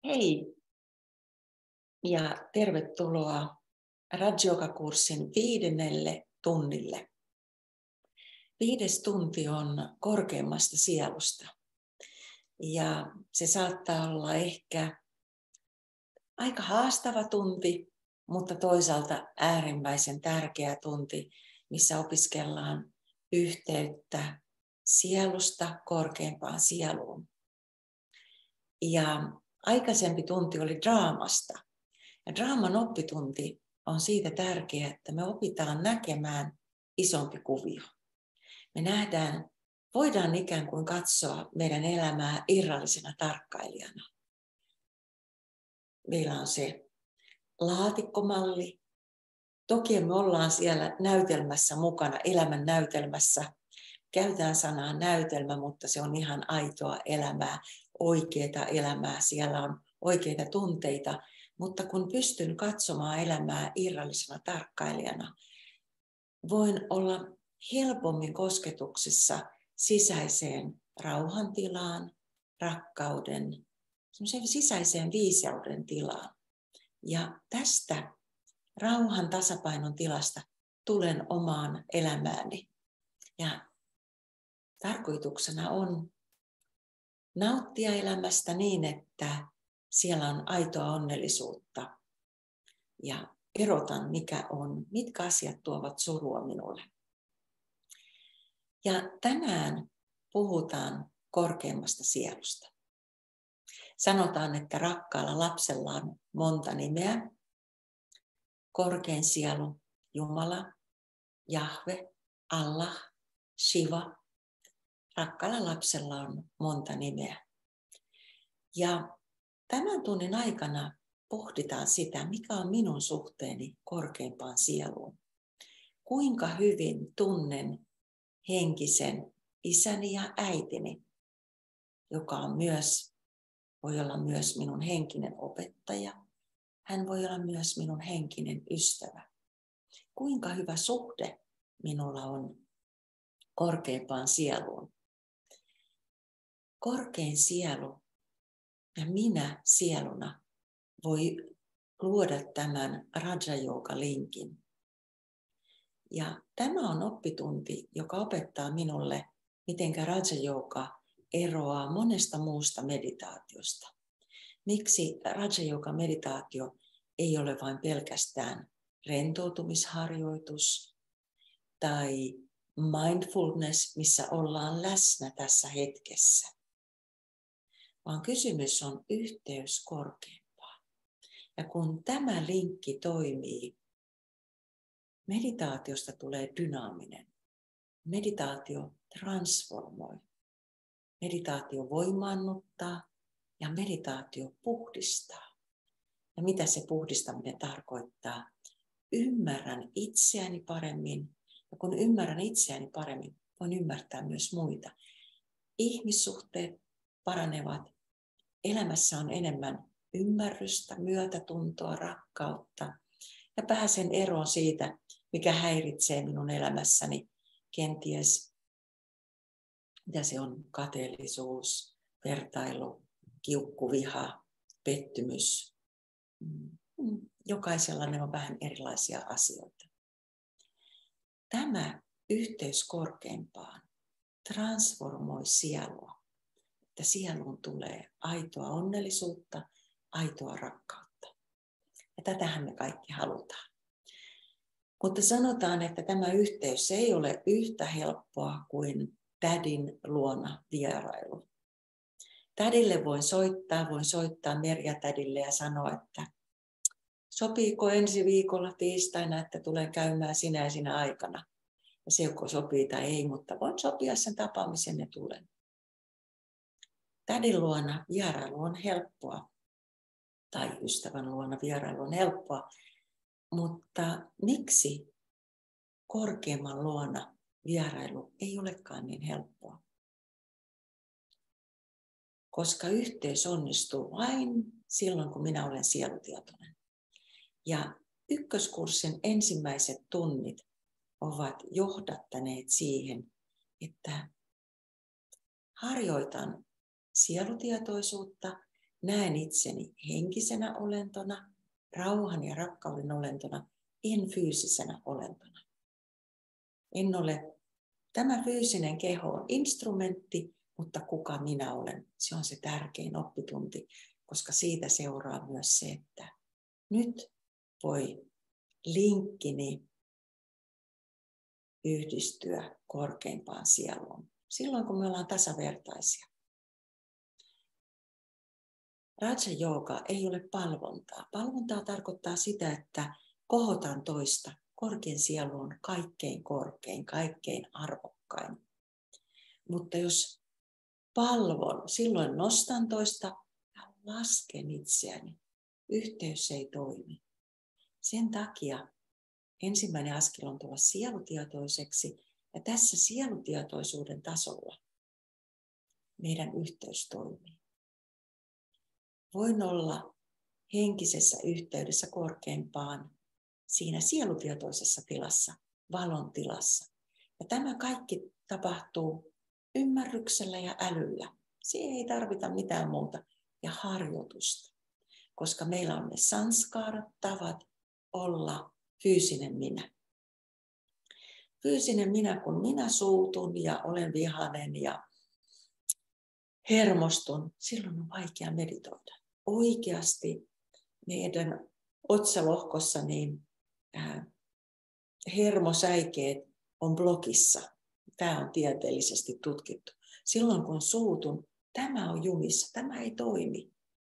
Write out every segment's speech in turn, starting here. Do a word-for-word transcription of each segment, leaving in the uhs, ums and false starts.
Hei ja tervetuloa Raja-Yoga-kurssin viidennelle tunnille. Viides tunti on korkeimmasta sielusta ja se saattaa olla ehkä aika haastava tunti, mutta toisaalta äärimmäisen tärkeä tunti, missä opiskellaan yhteyttä sielusta korkeimpaan sieluun. Ja aikaisempi tunti oli draamasta. Ja draaman oppitunti on siitä tärkeä, että me opitaan näkemään isompi kuvio. Me nähdään, voidaan ikään kuin katsoa meidän elämää irrallisena tarkkailijana. Meillä on se laatikkomalli. Toki me ollaan siellä näytelmässä mukana, elämän näytelmässä. Käytetään sanaa näytelmä, mutta se on ihan aitoa elämää, oikeaa elämää. Siellä on oikeita tunteita. Mutta kun pystyn katsomaan elämää irrallisena tarkkailijana, voin olla helpommin kosketuksissa sisäiseen rauhantilaan, rakkauden, sisäiseen viisauden tilaan. Ja tästä rauhan tasapainon tilasta tulen omaan elämääni. Ja tarkoituksena on nauttia elämästä niin, että siellä on aitoa onnellisuutta ja erotan, mikä on, mitkä asiat tuovat surua minulle. Ja tänään puhutaan korkeimmasta sielusta. Sanotaan, että rakkaalla lapsella on monta nimeä. Korkein sielu, Jumala, Jahve, Allah, Shiva. Rakkaalla lapsella on monta nimeä. Ja tämän tunnin aikana pohditaan sitä, mikä on minun suhteeni korkeimpaan sieluun. Kuinka hyvin tunnen henkisen isäni ja äitini, joka on myös, voi olla myös minun henkinen opettaja. Hän voi olla myös minun henkinen ystävä. Kuinka hyvä suhde minulla on korkeimpaan sieluun. Korkein sielu ja minä sieluna voi luoda tämän Raja-Yoga-linkin. Ja tämä on oppitunti, joka opettaa minulle, miten Raja-Yoga eroaa monesta muusta meditaatiosta. Miksi Raja-Yoga-meditaatio ei ole vain pelkästään rentoutumisharjoitus tai mindfulness, missä ollaan läsnä tässä hetkessä. Vaan kysymys on yhteys korkeimpaan. Ja kun tämä linkki toimii, meditaatiosta tulee dynaaminen. Meditaatio transformoi. Meditaatio voimaannuttaa ja meditaatio puhdistaa. Ja mitä se puhdistaminen tarkoittaa? Ymmärrän itseäni paremmin. Ja kun ymmärrän itseäni paremmin, voin ymmärtää myös muita. Ihmissuhteet paranevat. Elämässä on enemmän ymmärrystä, myötätuntoa, rakkautta. Ja pääsen eroon siitä, mikä häiritsee minun elämässäni. Kenties, mitä se on, kateellisuus, vertailu, kiukkuviha, pettymys. Jokaisella ne on vähän erilaisia asioita. Tämä yhteys korkeimpaan transformoi sielua. Että sieluun tulee aitoa onnellisuutta, aitoa rakkautta. Ja tätähän me kaikki halutaan. Mutta sanotaan, että tämä yhteys ei ole yhtä helppoa kuin tädin luona vierailu. Tädille voin soittaa, voin soittaa Merja-tädille ja sanoa, että sopiiko ensi viikolla tiistaina, että tulen käymään sinä ja sinä aikana. Ja se joko sopii tai ei, mutta voin sopia sen tapaamisen ja tulen. Tädin luona vierailu on helppoa, tai ystävän luona vierailu on helppoa, mutta miksi korkeamman luona vierailu ei olekaan niin helppoa? Koska yhteys onnistuu vain silloin, kun minä olen sielutietoinen. Ja ykköskurssin ensimmäiset tunnit ovat johdattaneet siihen, että harjoitan sielutietoisuutta näen itseni henkisenä olentona, rauhan ja rakkauden olentona, en fyysisenä olentona. En ole, tämä fyysinen keho on instrumentti, mutta kuka minä olen, se on se tärkein oppitunti, koska siitä seuraa myös se, että nyt voi linkkini yhdistyä korkeimpaan sieluun, silloin kun me ollaan tasavertaisia. Raja Jooga ei ole palvontaa. Palvontaa tarkoittaa sitä, että kohotan toista. Korkein sielu on kaikkein korkein, kaikkein arvokkain. Mutta jos palvon, silloin nostan toista ja lasken itseäni. Yhteys ei toimi. Sen takia ensimmäinen askel on tulla sielutietoiseksi. Ja tässä sielutietoisuuden tasolla meidän yhteys toimii. Voin olla henkisessä yhteydessä korkeimpaan siinä sielutietoisessa tilassa, valon tilassa. Ja tämä kaikki tapahtuu ymmärryksellä ja älyllä. Siihen ei tarvita mitään muuta ja harjoitusta, koska meillä on ne sanskaarat, tavat olla fyysinen minä. Fyysinen minä, kun minä suutun ja olen vihainen ja hermostun, silloin on vaikea meditoida. Oikeasti meidän otsalohkossa niin äh, hermosäikeet on blokissa. Tämä on tieteellisesti tutkittu. Silloin kun suutun, tämä on jumissa, tämä ei toimi.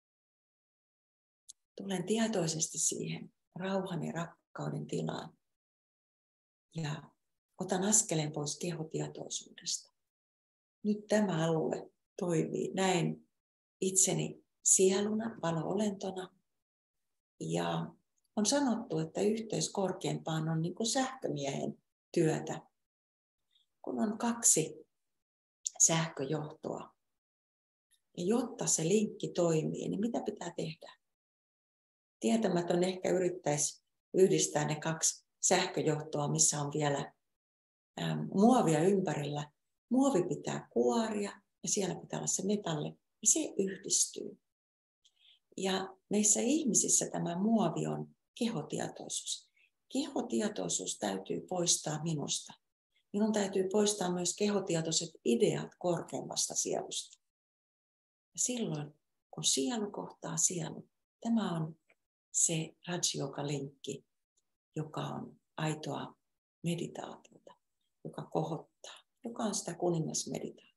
Tulen tietoisesti siihen rauhan ja rakkauden tilaan ja otan askeleen pois kehotietoisuudesta. Nyt tämä alue toimii. Näin itseni sieluna, valo-olentona. Ja on sanottu, että yhteys korkeimpaan on niin kuin sähkömiehen työtä. Kun on kaksi sähköjohtoa. Ja jotta se linkki toimii, niin mitä pitää tehdä? Tietämätön ehkä yrittäisi yhdistää ne kaksi sähköjohtoa, missä on vielä ähm, muovia ympärillä. Muovi pitää kuoria ja siellä pitää olla se metalli ja se yhdistyy. Ja meissä ihmisissä tämä muovi on kehotietoisuus. Kehotietoisuus täytyy poistaa minusta. Minun täytyy poistaa myös kehotietoiset ideat korkeimmasta sielusta. Ja silloin, kun sielu kohtaa sielu, tämä on se Raja Yoga-linkki, joka on aitoa meditaatiota, joka kohottaa, joka on sitä kuningasmeditaatiota.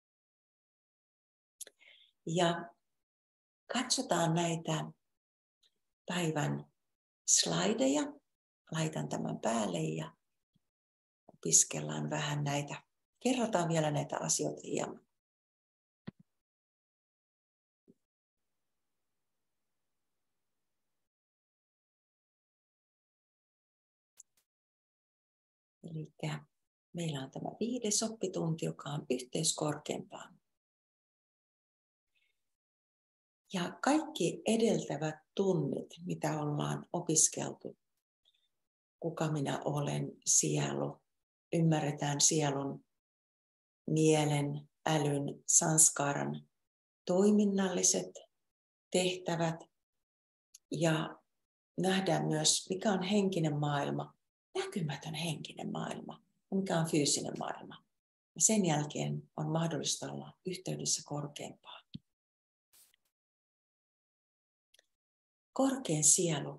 Ja katsotaan näitä päivän slideja. Laitan tämän päälle ja opiskellaan vähän näitä. Kerrotaan vielä näitä asioita hieman. Eli meillä on tämä viides oppitunti, joka on yhteys korkeimpaan. Ja kaikki edeltävät tunnit, mitä ollaan opiskeltu, kuka minä olen, sielu, ymmärretään sielun, mielen, älyn, sanskaaran toiminnalliset tehtävät ja nähdään myös, mikä on henkinen maailma, näkymätön henkinen maailma ja mikä on fyysinen maailma. Ja sen jälkeen on mahdollista olla yhteydessä korkeimpaan. Korkein sielu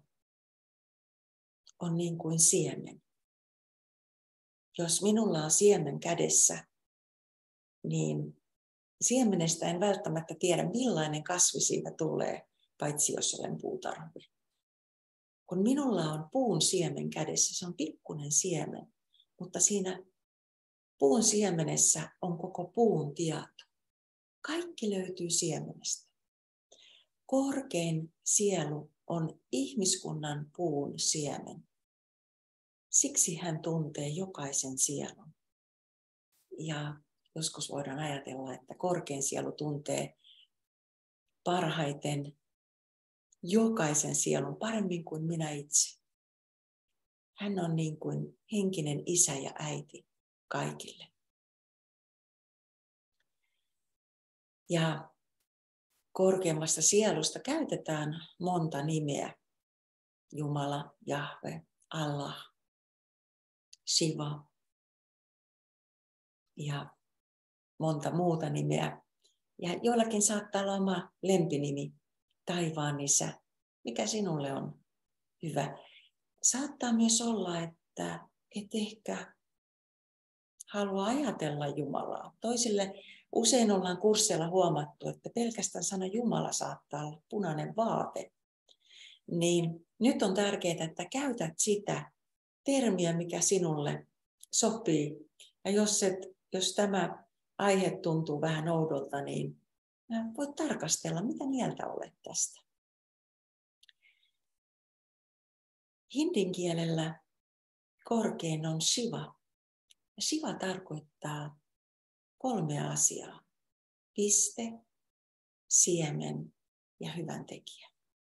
on niin kuin siemen. Jos minulla on siemen kädessä, niin siemenestä en välttämättä tiedä, millainen kasvi siitä tulee, paitsi jos olen puutarhuri. Kun minulla on puun siemen kädessä, se on pikkuinen siemen, mutta siinä puun siemenessä on koko puun tieto. Kaikki löytyy siemenestä. Korkein sielu on ihmiskunnan puun siemen. Siksi hän tuntee jokaisen sielun. Ja joskus voidaan ajatella, että korkein sielu tuntee parhaiten jokaisen sielun paremmin kuin minä itse. Hän on niin kuin henkinen isä ja äiti kaikille. Ja korkeimmasta sielusta käytetään monta nimeä. Jumala, Jahve, Allah, Shiva ja monta muuta nimeä. Ja joillakin saattaa olla oma lempinimi, taivaan isä. Mikä sinulle on hyvä? Saattaa myös olla, että et ehkä halua ajatella Jumalaa. Toisille usein ollaan kursseilla huomattu, että pelkästään sana Jumala saattaa olla punainen vaate. Niin nyt on tärkeää, että käytät sitä termiä, mikä sinulle sopii. Ja jos, et, jos tämä aihe tuntuu vähän oudolta, niin voit tarkastella, mitä mieltä olet tästä. Hindin kielellä korkein on Shiva. Ja Shiva tarkoittaa kolmea asiaa. Piste, siemen ja hyväntekijä.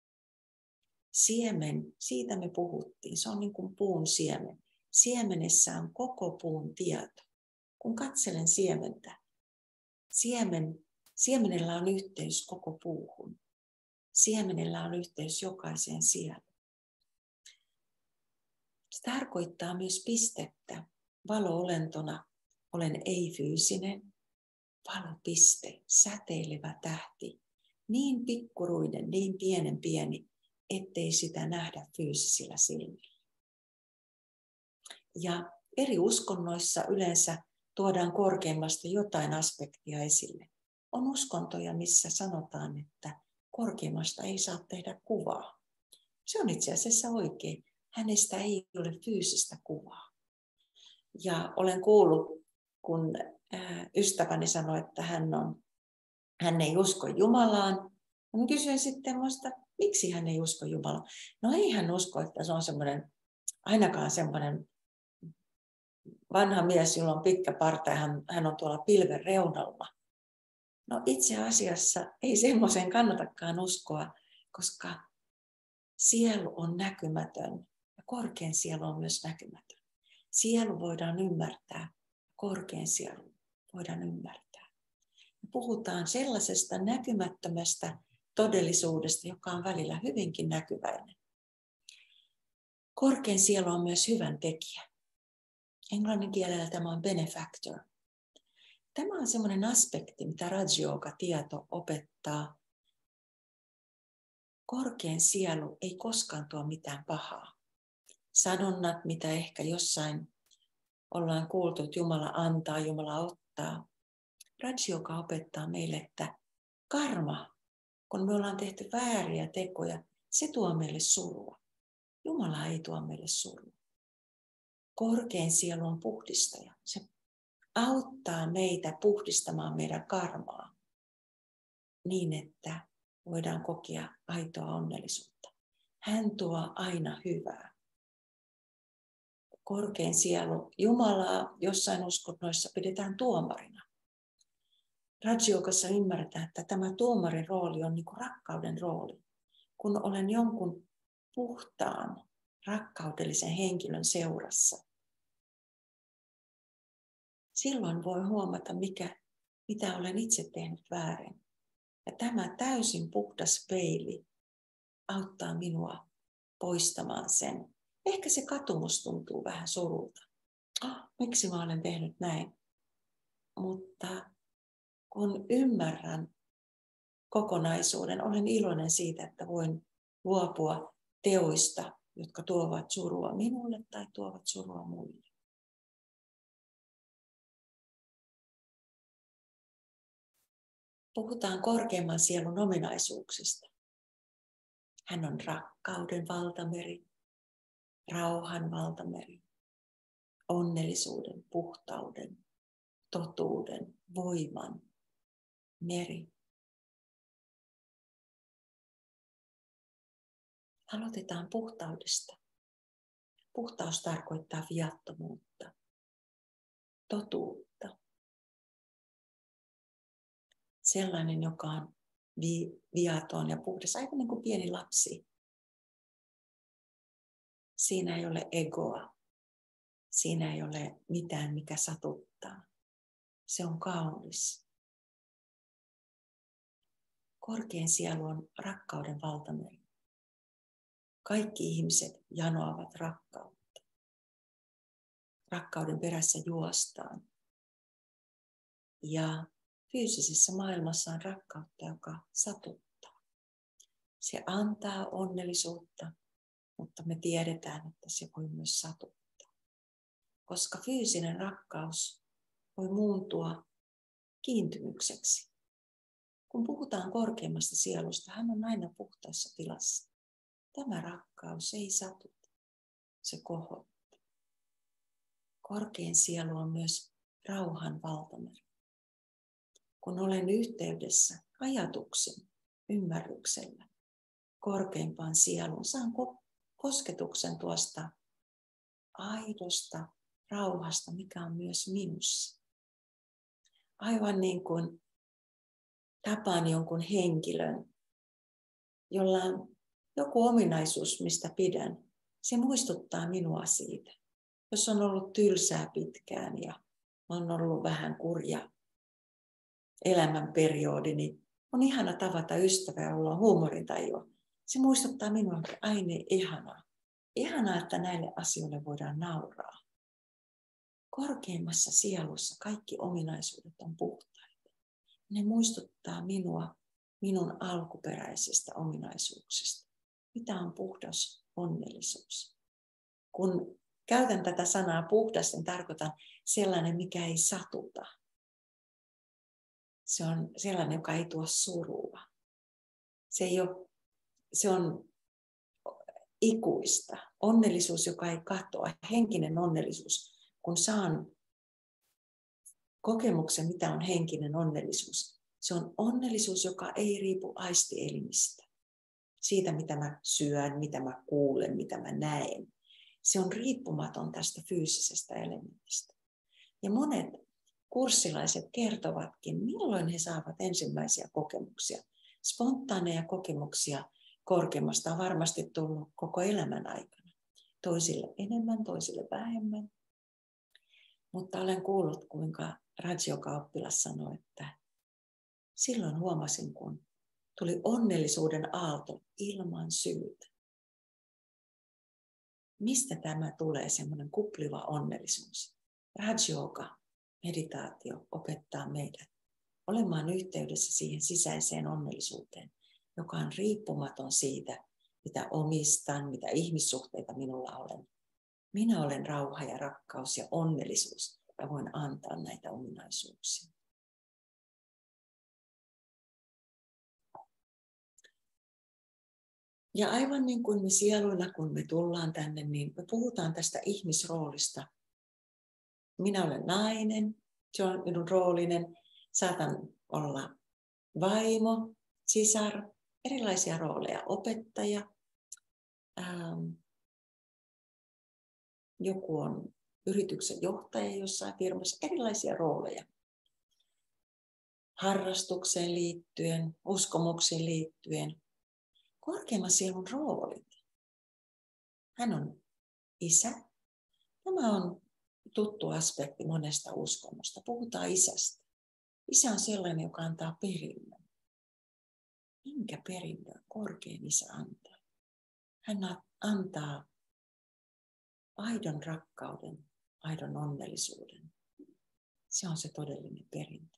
Siemen, siitä me puhuttiin. Se on niin kuin puun siemen. Siemenessä on koko puun tieto. Kun katselen siementä, siemen, siemenellä on yhteys koko puuhun. Siemenellä on yhteys jokaiseen sieluun. Se tarkoittaa myös pistettä. Valo-olentona olen ei-fyysinen, valopiste, säteilevä tähti. Niin pikkuruinen, niin pienen pieni, ettei sitä nähdä fyysisillä silmillä. Ja eri uskonnoissa yleensä tuodaan korkeimmasta jotain aspektia esille. On uskontoja, missä sanotaan, että korkeimmasta ei saa tehdä kuvaa. Se on itse asiassa oikein. Hänestä ei ole fyysistä kuvaa. Ja olen kuullut, kun ystäväni sanoi, että hän, on, hän ei usko Jumalaan. Mä kysyin sitten muista, miksi hän ei usko Jumalaan. No ei hän usko, että se on semmoinen, ainakaan semmoinen vanha mies, jolla on pitkä parta ja hän, hän on tuolla pilven reunalla. No itse asiassa ei semmoiseen kannatakaan uskoa, koska sielu on näkymätön ja korkein sielu on myös näkymätön. Sielu voidaan ymmärtää, korkein sielu voidaan ymmärtää. Puhutaan sellaisesta näkymättömästä todellisuudesta, joka on välillä hyvinkin näkyväinen. Korkein sielu on myös hyvän tekijä. Englannin kielellä tämä on benefactor. Tämä on semmoinen aspekti, mitä Raja-Yoga-tieto opettaa. Korkein sielu ei koskaan tuo mitään pahaa. Sanonnat, mitä ehkä jossain ollaan kuultu, että Jumala antaa, Jumala ottaa. Raja-Yoga opettaa meille, että karma, kun me ollaan tehty vääriä tekoja, se tuo meille surua. Jumala ei tuo meille surua. Korkein sielu on puhdistaja. Se auttaa meitä puhdistamaan meidän karmaa niin, että voidaan kokea aitoa onnellisuutta. Hän tuo aina hyvää. Korkein sielu, Jumalaa jossain uskonnoissa pidetään tuomarina. Raja-Yogassa ymmärretään, että tämä tuomarin rooli on niin kuin rakkauden rooli. Kun olen jonkun puhtaan, rakkaudellisen henkilön seurassa, silloin voi huomata, mikä, mitä olen itse tehnyt väärin. Ja tämä täysin puhdas peili auttaa minua poistamaan sen. Ehkä se katumus tuntuu vähän surulta. Oh, miksi mä olen tehnyt näin? Mutta kun ymmärrän kokonaisuuden, olen iloinen siitä, että voin luopua teoista, jotka tuovat surua minulle tai tuovat surua muille. Puhutaan korkeimman sielun ominaisuuksista. Hän on rakkauden valtameri, rauhan valtameri, onnellisuuden, puhtauden, totuuden, voiman meri. Aloitetaan puhtaudesta. Puhtaus tarkoittaa viattomuutta, totuutta. Sellainen, joka on vi- viaton ja puhdas, aivan niin kuin pieni lapsi. Siinä ei ole egoa. Siinä ei ole mitään, mikä satuttaa. Se on kaunis. Korkein sielu on rakkauden valtameri. Kaikki ihmiset janoavat rakkautta. Rakkauden perässä juostaan. Ja fyysisessä maailmassa on rakkautta, joka satuttaa. Se antaa onnellisuutta, mutta me tiedetään, että se voi myös satuttaa. Koska fyysinen rakkaus voi muuntua kiintymykseksi. Kun puhutaan korkeimmasta sielusta, hän on aina puhtaassa tilassa. Tämä rakkaus ei satuta, se kohottaa. Korkein sielu on myös rauhan valtameri. Kun olen yhteydessä ajatuksen, ymmärryksellä, korkeimpaan sieluun, saan kosketuksen tuosta aidosta rauhasta, mikä on myös minussa. Aivan niin kuin tapaan jonkun henkilön, jolla on joku ominaisuus, mistä pidän. Se muistuttaa minua siitä. Jos on ollut tylsää pitkään ja on ollut vähän kurja elämänperiodi, niin on ihana tavata ystävää, jolla on huumorintajua. Se muistuttaa minua, että aine ihanaa. Ihanaa, että näille asioille voidaan nauraa. Korkeimmassa sielussa kaikki ominaisuudet on puhtaita. Ne muistuttaa minua minun alkuperäisistä ominaisuuksista. Mitä on puhdas onnellisuus? Kun käytän tätä sanaa puhdas, niin tarkoitan sellainen, mikä ei satuta. Se on sellainen, joka ei tuo surua. Se, ei ole, se on ikuista. Onnellisuus, joka ei katoa. Henkinen onnellisuus. Kun saan kokemuksen, mitä on henkinen onnellisuus. Se on onnellisuus, joka ei riipu aistielimistä. Siitä, mitä mä syön, mitä mä kuulen, mitä mä näen. Se on riippumaton tästä fyysisestä elementistä. Ja monet kurssilaiset kertovatkin, milloin he saavat ensimmäisiä kokemuksia. Spontaaneja kokemuksia korkeammasta on varmasti tullut koko elämän aikana. Toisille enemmän, toisille vähemmän. Mutta olen kuullut, kuinka Raja-oppilas sanoi, että silloin huomasin, kun tuli onnellisuuden aalto ilman syytä. Mistä tämä tulee, semmoinen kupliva onnellisuus? Raja-yoga, meditaatio opettaa meidät olemaan yhteydessä siihen sisäiseen onnellisuuteen, joka on riippumaton siitä, mitä omistan, mitä ihmissuhteita minulla olen. Minä olen rauha ja rakkaus ja onnellisuus ja voin antaa näitä ominaisuuksia. Ja aivan niin kuin me sieluina, kun me tullaan tänne, niin me puhutaan tästä ihmisroolista. Minä olen nainen, se on minun roolinen. Saatan olla vaimo, sisar, erilaisia rooleja, opettaja. Ähm, joku on yrityksen johtaja jossain firmassa, erilaisia rooleja. Harrastukseen liittyen, uskomuksiin liittyen. Korkeimman sielun roolit. Hän on isä. Tämä on tuttu aspekti monesta uskonnosta. Puhutaan isästä. Isä on sellainen, joka antaa perinnön. Minkä perinnön korkein isä antaa? Hän antaa aidon rakkauden, aidon onnellisuuden. Se on se todellinen perintö.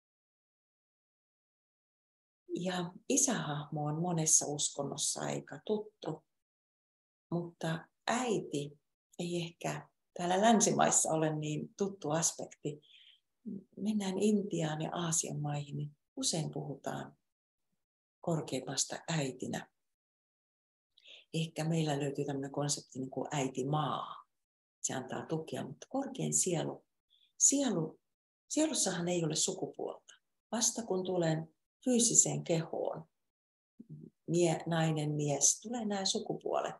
Ja isähahmo on monessa uskonnossa aika tuttu, mutta äiti ei ehkä täällä länsimaissa ole niin tuttu aspekti. Mennään Intiaan ja Aasian maihin, niin usein puhutaan korkeimmasta äitinä. Ehkä meillä löytyy tämmöinen konsepti niin kuin äitimaa. Se antaa tukea, mutta korkein sielu, sielu, sielussahan ei ole sukupuolta. Vasta kun tulen fyysiseen kehoon, mie, nainen, mies, tulee nämä sukupuolet.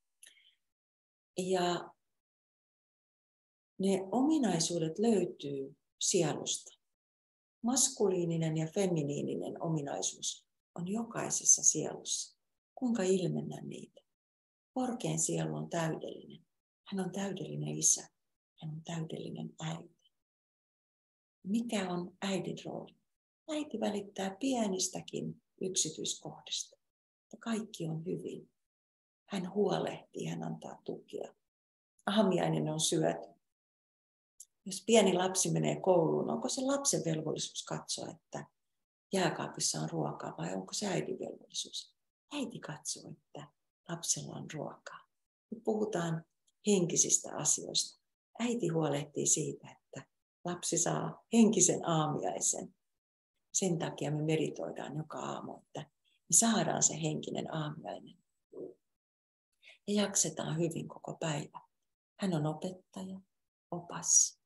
Ja ne ominaisuudet löytyy sielusta. Maskuliininen ja feminiininen ominaisuus on jokaisessa sielussa. Kuinka ilmennä niitä? Korkein sielu on täydellinen. Hän on täydellinen isä. Hän on täydellinen äiti. Mikä on äidin rooli? Äiti välittää pienistäkin yksityiskohdista. Ja kaikki on hyvin. Hän huolehtii, hän antaa tukea. Aamiainen on syöty. Jos pieni lapsi menee kouluun, onko se lapsen velvollisuus katsoa, että jääkaapissa on ruokaa vai onko se äidin velvollisuus? Äiti katsoo, että lapsella on ruokaa. Nyt puhutaan henkisistä asioista. Äiti huolehtii siitä, että lapsi saa henkisen aamiaisen. Sen takia me meditoidaan joka aamu, että me saadaan se henkinen aamiainen. Ja jaksetaan hyvin koko päivä. Hän on opettaja, opas.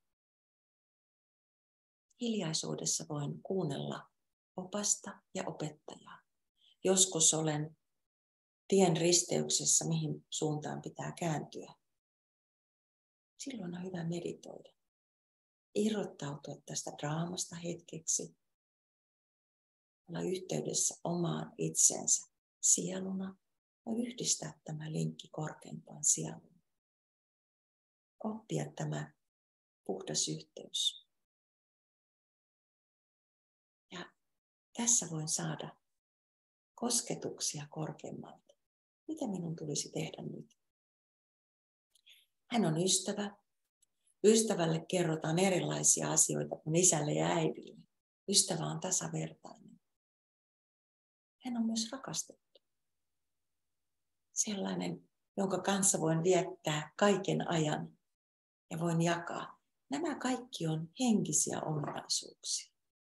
Hiljaisuudessa voin kuunnella opasta ja opettajaa. Joskus olen tien risteyksessä, mihin suuntaan pitää kääntyä. Silloin on hyvä meditoida. Irrottautua tästä draamasta hetkeksi. Olla yhteydessä omaan itsensä sieluna ja yhdistää tämä linkki korkeimpaan sieluun. Oppia tämä puhdas yhteys. Ja tässä voin saada kosketuksia korkeammalta. Mitä minun tulisi tehdä nyt? Hän on ystävä. Ystävälle kerrotaan erilaisia asioita kuin isälle ja äidille. Ystävä on tasavertainen. Hän on myös rakastettu. Sellainen, jonka kanssa voin viettää kaiken ajan ja voin jakaa. Nämä kaikki on henkisiä ominaisuuksia.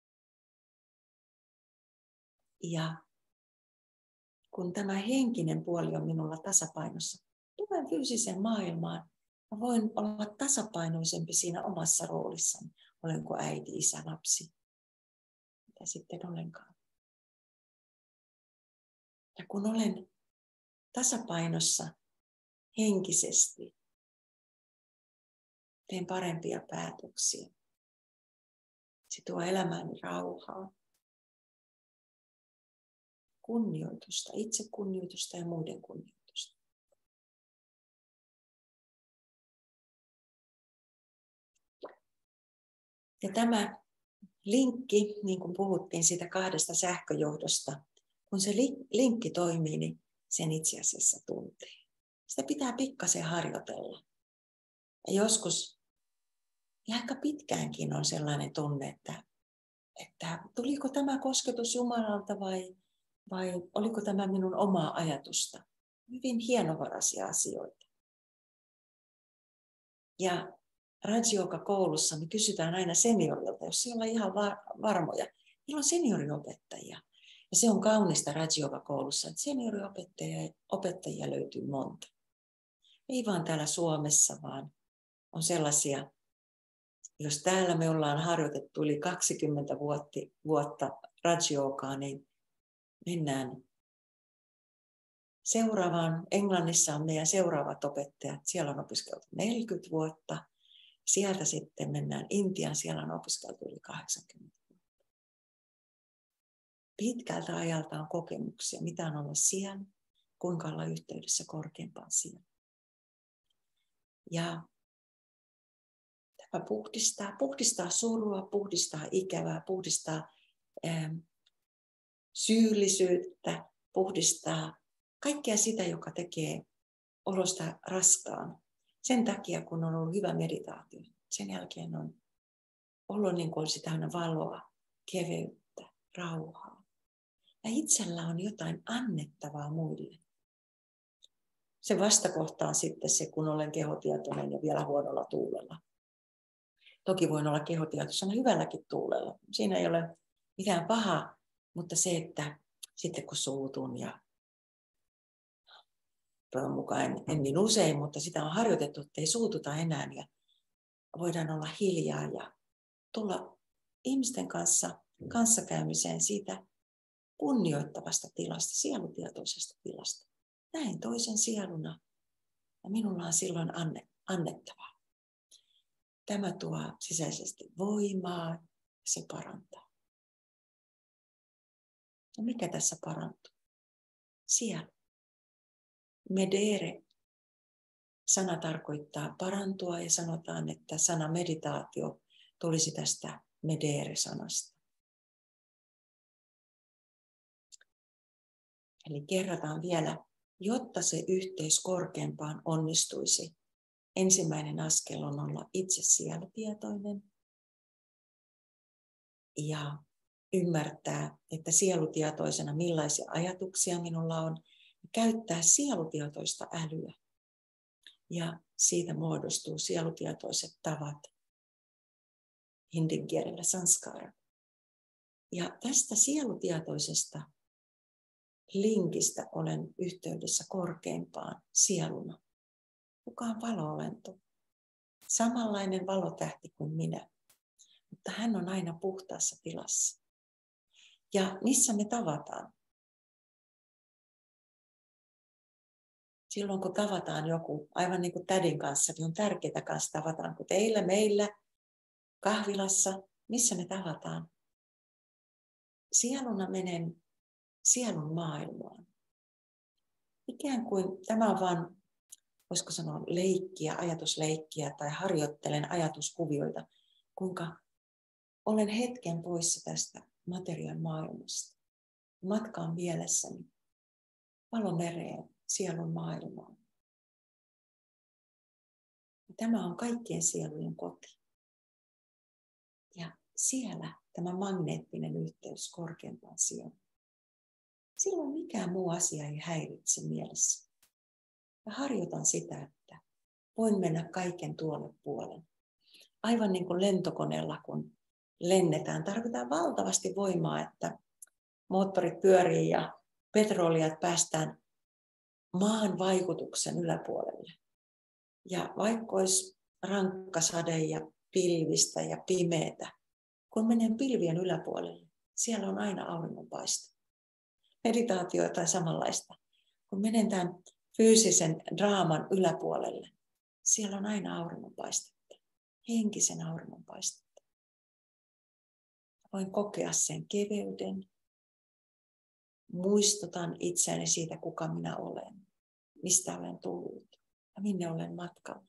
Ja kun tämä henkinen puoli on minulla tasapainossa, tulen fyysiseen maailmaan. Mä voin olla tasapainoisempi siinä omassa roolissani. Olenko äiti, isä, lapsi? Mitä sitten olenkaan? Ja kun olen tasapainossa henkisesti, teen parempia päätöksiä. Se tuo elämääni rauhaa, kunnioitusta, itsekunnioitusta ja muiden kunnioitusta. Ja tämä linkki, niin kuin puhuttiin siitä kahdesta sähköjohdosta, kun se linkki toimii, niin sen itse asiassa tuntee. Sitä pitää pikkasen harjoitella. Ja joskus, ja aika pitkäänkin on sellainen tunne, että, että tuliko tämä kosketus Jumalalta vai, vai oliko tämä minun omaa ajatusta. Hyvin hienovaraisia asioita. Ja Raja-Yoga-koulussa me kysytään aina seniorilta, jos ei olla ihan varmoja. Meillä on senioriopettajia. Ja se on kaunista Raja-Yoga-koulussa, että senioriopettajia opettajia löytyy monta. Ei vaan täällä Suomessa, vaan on sellaisia, jos täällä me ollaan harjoitettu yli kaksikymmentä vuotta Raja-Yogaa, niin mennään seuraavaan. Englannissa on meidän seuraavat opettajat. Siellä on opiskeltu neljäkymmentä vuotta. Sieltä sitten mennään Intiaan. Siellä on opiskeltu yli kahdeksankymmentä vuotta. Pitkältä ajalta on kokemuksia, mitä on olla siellä, kuinka olla yhteydessä korkeampaan siellä. Ja tämä puhdistaa, puhdistaa surua, puhdistaa ikävää, puhdistaa ää, syyllisyyttä, puhdistaa kaikkea sitä, joka tekee olosta raskaan. Sen takia, kun on ollut hyvä meditaatio, sen jälkeen on ollut niin kuin olisi täynnä valoa, keveyttä, rauhaa. Ja itsellä on jotain annettavaa muille. Se vastakohta on sitten se, kun olen kehotietoinen ja vielä huonolla tuulella. Toki voin olla kehotietoisena hyvälläkin tuulella. Siinä ei ole mitään pahaa, mutta se, että sitten kun suutun ja toivon mukaan en, en niin usein, mutta sitä on harjoitettu, että ei suututa enää ja voidaan olla hiljaa ja tulla ihmisten kanssa kanssakäymiseen siitä kunnioittavasta tilasta, sielutietoisesta tilasta. Näin toisen sieluna ja minulla on silloin anne, annettavaa. Tämä tuo sisäisesti voimaa ja se parantaa. No mikä tässä parantuu? Sielu. Medere sana tarkoittaa parantua ja sanotaan, että sana meditaatio tulisi tästä medere-sanasta. Eli kerrataan vielä, jotta se yhteys korkeampaan onnistuisi. Ensimmäinen askel on olla itse sielutietoinen ja ymmärtää, että sielutietoisena millaisia ajatuksia minulla on, käyttää sielutietoista älyä. Ja siitä muodostuu sielutietoiset tavat, hindin kielellä sanskara. Ja tästä sielutietoisesta linkistä olen yhteydessä korkeimpaan sieluna, joka on valo-olento. Samanlainen valotähti kuin minä, mutta hän on aina puhtaassa tilassa. Ja missä me tavataan? Silloin kun tavataan joku, aivan niin kuin tädin kanssa, niin on tärkeää kanssa tavataan, kun teillä, meillä, kahvilassa, missä me tavataan. Sieluna menen sielun maailmaan. Ikään kuin tämä on vain, voisiko sanoa, leikkiä, ajatusleikkiä tai harjoittelen ajatuskuvioita, kuinka olen hetken poissa tästä materiaan maailmasta. Matkaan mielessäni valomereen, sielun maailmaan. Tämä on kaikkien sielujen koti. Ja siellä tämä magneettinen yhteys korkeampaan sieluun. Silloin mikään muu asia ei häiritse mielessä. Ja harjoitan sitä, että voin mennä kaiken tuolle puolen. Aivan niin kuin lentokoneella, kun lennetään, tarvitaan valtavasti voimaa, että moottorit pyörii ja petroliat päästään maan vaikutuksen yläpuolelle. Ja vaikka olisi rankka sade ja pilvistä ja pimeätä, kun menen pilvien yläpuolelle, siellä on aina auringonpaiste. Meditaatio tai samanlaista. Kun menen tämän fyysisen draaman yläpuolelle, siellä on aina auringonpaistetta, henkisen auringonpaistetta. Voin kokea sen keveyden. Muistutan itseäni siitä, kuka minä olen, mistä olen tullut ja minne olen matkalla.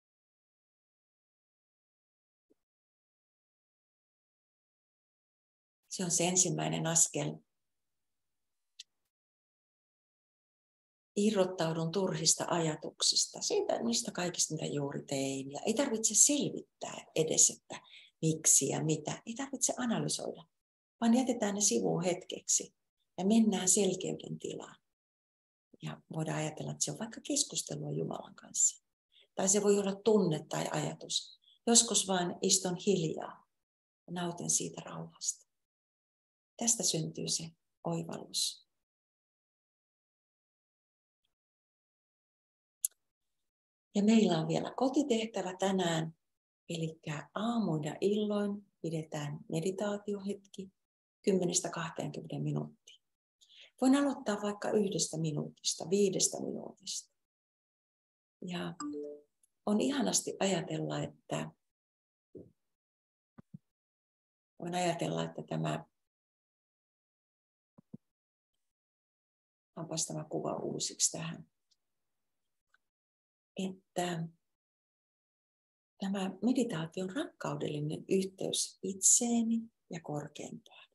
Se on se ensimmäinen askel. Irrottaudun turhista ajatuksista, siitä mistä kaikista mitä juuri tein. Ja ei tarvitse selvittää edes, että miksi ja mitä. Ei tarvitse analysoida, vaan jätetään ne sivuun hetkeksi ja mennään selkeyden tilaan. Ja voidaan ajatella, että se on vaikka keskustelua Jumalan kanssa. Tai se voi olla tunne tai ajatus. Joskus vain istun hiljaa ja nautin siitä rauhasta. Tästä syntyy se oivallus. Ja meillä on vielä kotitehtävä tänään, eli aamuin ja illoin pidetään meditaatiohetki kymmenestä kahteenkymmeneen minuuttia. Voin aloittaa vaikka yhdestä minuutista, viidestä minuutista. Ja on ihanasti ajatella, että voin ajatella, että tämä onpas tämä kuva uusiksi tähän. Että tämä meditaatio on rakkaudellinen yhteys itseeni ja korkeimpaan.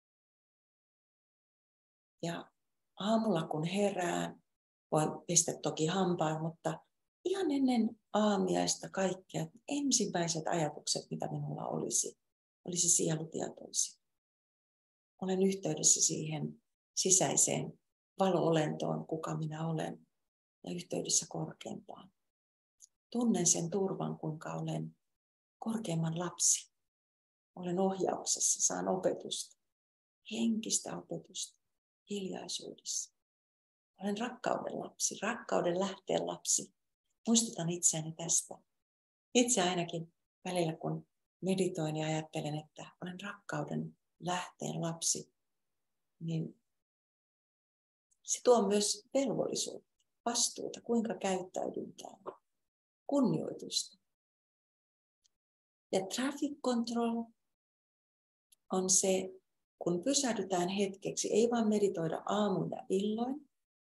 Ja aamulla kun herään, voin pestä toki hampaan, mutta ihan ennen aamiaista kaikkea ensimmäiset ajatukset, mitä minulla olisi, olisi sielutietoisia. Olen yhteydessä siihen sisäiseen valo-olentoon, kuka minä olen, ja yhteydessä korkeampaan. Tunnen sen turvan, kuinka olen korkeamman lapsi. Olen ohjauksessa, saan opetusta, henkistä opetusta, hiljaisuudessa. Olen rakkauden lapsi, rakkauden lähteen lapsi. Muistutan itseäni tästä. Itse ainakin välillä, kun meditoin ja ajattelen, että olen rakkauden lähteen lapsi, niin se tuo myös velvollisuutta, vastuuta, kuinka käyttäydytään, kunnioitusta. Ja traffic control on se, kun pysähdytään hetkeksi, ei vaan meditoida aamuin ja illoin,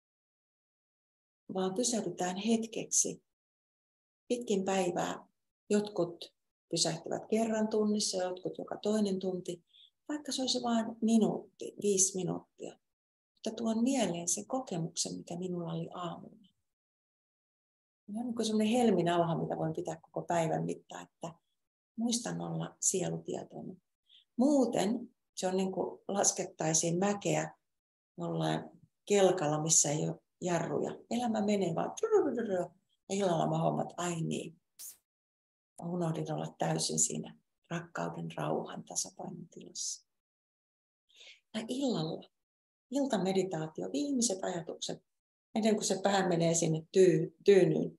vaan pysähdytään hetkeksi pitkin päivää. Jotkut pysähtyvät kerran tunnissa, jotkut joka toinen tunti, vaikka se olisi vain minuutti, viisi minuuttia. että tuon mieleen se kokemuksen, mikä minulla oli aamulla. Se on niin kuin sellainen helminauha, mitä voin pitää koko päivän mittaan, että muistan olla sielutietoinen. Muuten se on niin kuin laskettaisiin mäkeä jollain kelkalla, missä ei ole jarruja. Elämä menee vaan ja illalla mä hommat, ai niin. Mä unohdin olla täysin siinä rakkauden, rauhan, tasapainon tilassa. Ja illalla, iltameditaatio, viimeiset ajatukset, ennen kuin se pää menee sinne tyy, tyynyyn.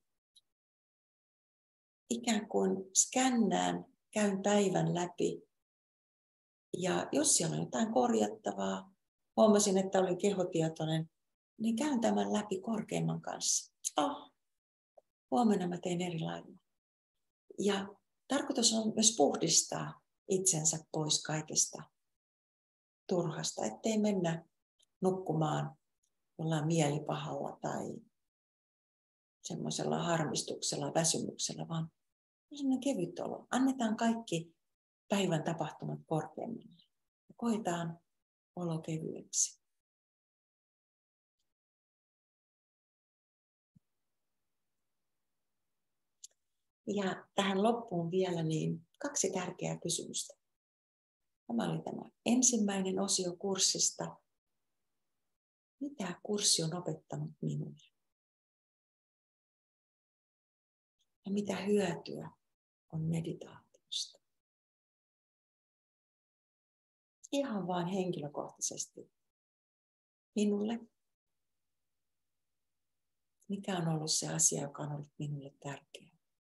Ikään kuin skännään, käyn päivän läpi. Ja jos siellä on jotain korjattavaa, huomasin, että olin kehotietoinen, niin käyn tämän läpi korkeimman kanssa. Oh, huomenna mä teen eri lailla. Ja tarkoitus on myös puhdistaa itsensä pois kaikesta turhasta, ettei mennä nukkumaan jollain mielipahalla tai semmoisella harmistuksella, väsymyksellä, vaan semmoinen kevyt olo. Annetaan kaikki päivän tapahtumat korkeammalle ja koetaan olo kevyeksi. Ja tähän loppuun vielä niin kaksi tärkeää kysymystä. Tämä oli tämä ensimmäinen osio kurssista. Mitä kurssi on opettanut minulle? Ja mitä hyötyä on meditaatiosta? Ihan vain henkilökohtaisesti minulle. Mikä on ollut se asia, joka on ollut minulle tärkeä?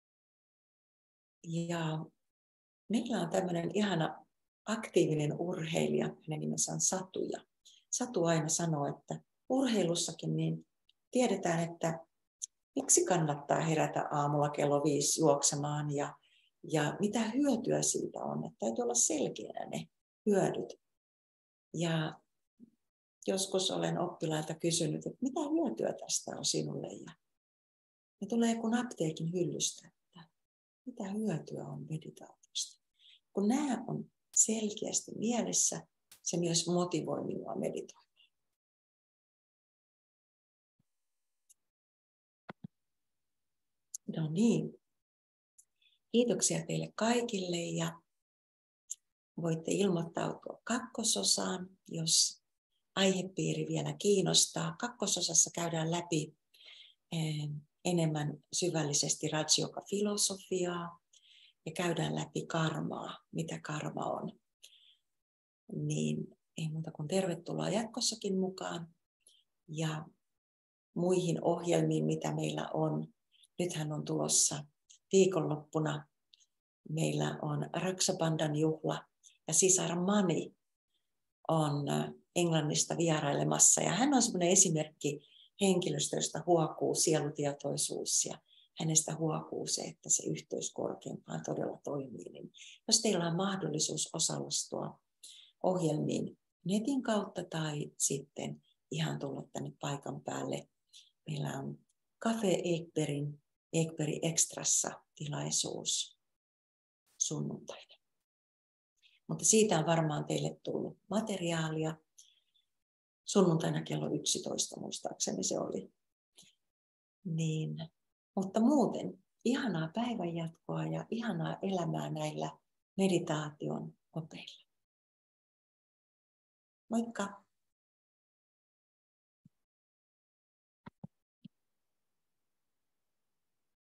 Ja meillä on tämmöinen ihana aktiivinen urheilija, hänen nimensä on Satu. Ja Satu aina sanoo, että urheilussakin niin tiedetään, että miksi kannattaa herätä aamulla kello viisi juoksemaan ja, ja mitä hyötyä siitä on. Että täytyy olla selkeänä ne hyödyt. Ja joskus olen oppilailta kysynyt, että mitä hyötyä tästä on sinulle. Ja ne tulee kuin apteekin hyllystä, että mitä hyötyä on meditaatiosta. Kun nämä on selkeästi mielessä, se myös motivoi minua meditoimaan. No niin. Kiitoksia teille kaikille ja voitte ilmoittautua kakkososaan, jos aihepiiri vielä kiinnostaa. Kakkososassa käydään läpi enemmän syvällisesti Raja-Yoga-filosofiaa ja käydään läpi karmaa, mitä karma on. Niin ei muuta kuin tervetuloa jatkossakin mukaan ja muihin ohjelmiin, mitä meillä on. Nythän on tulossa viikonloppuna. Meillä on Raksabandhan juhla ja sisar Mani on Englannista vierailemassa. Ja hän on sellainen esimerkki henkilöstä, josta huokuu sielutietoisuus ja hänestä huokuu se, että se yhteys korkeimpaan todella toimii. Niin jos teillä on mahdollisuus osallistua ohjelmiin netin kautta tai sitten ihan tulla tänne paikan päälle, meillä on Cafe Ekbergin Ekberg Extrassa tilaisuus sunnuntaina. Mutta siitä on varmaan teille tullut materiaalia. Sunnuntaina kello yksitoista muistaakseni se oli. Niin, mutta muuten ihanaa päivänjatkoa ja ihanaa elämää näillä meditaation opeilla. Moikka!